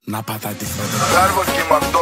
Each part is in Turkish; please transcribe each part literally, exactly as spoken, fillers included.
Na patates. Ver bakayım Abdo.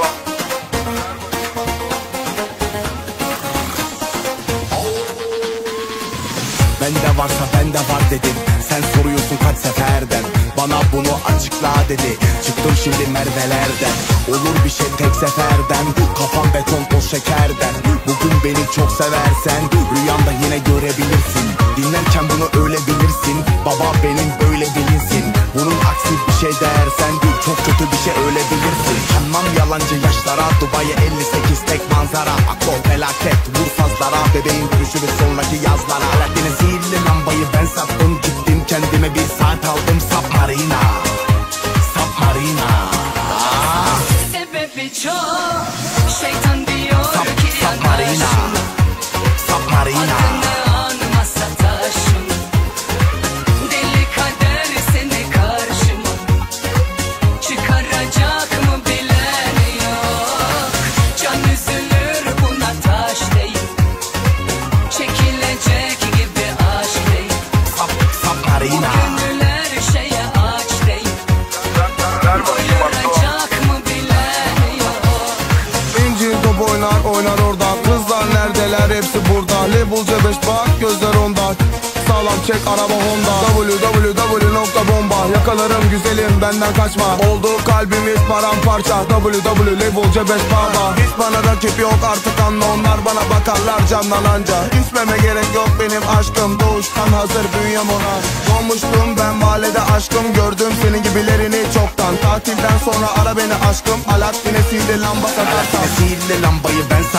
Bende varsa bende var dedim. Sen soruyorsun kaç seferden. Bana bunu açıkla dedi. Çıktım şimdi mervelerden. Olur bir şey tek seferden. Kafam beton toz şekerden. Bugün beni çok seversen rüyanda yine görebilirsin. Dinlerken bunu öyle bilirsin. Baba benim böyle bilinsin. Bunun aksi bir şey dersen çok kötü bir şey öyle bilirsin. Kanmam yalancı yaşlara. Dubai elli sekiz tek manzara. Akol felaket vur sazlara. Bebeğim görüşürüz sonraki yazlara. Alaaddin'e sihirli lambayı ben sattım. Gittim kendime bir saat aldım. Submarina, Submarina. Aa. Sebebi çok. Şeytan diyor Sub, ki Submarina, Submarina. adını anmasa taşım. Deli kader seni karşıma çıkaracak mı bilen yok. Can üzülür buna taş değil. Çekilecek gibi aşk değil. Sub, Submarina. Gönüller şeye aç değil. Ver bakayım Abdo. Doyuracak mı bilen yok. İnci top oynar oynar orada. Kızlar neredeler hepsi burada. Level C beş bak gözler onda. Sağlam çek araba Honda. www nokta bomba. Yakalarım güzelim benden kaçma. Oldu kalbimiz paramparça. www Level C beş baba. Hiç bana rakip yok artık anla. Onlar bana bakarlar camdan anca. İçmeme gerek yok benim aşkım. Doğuştan hazır bünyem ona. Doğmuştum ben mahallede aşkım. Gördüm senin gibilerini çoktan. Tatilden sonra ara beni aşkım. Alaaddin'e sihirli lamba satarsan. Alaaddin'e sihirli lambayı ben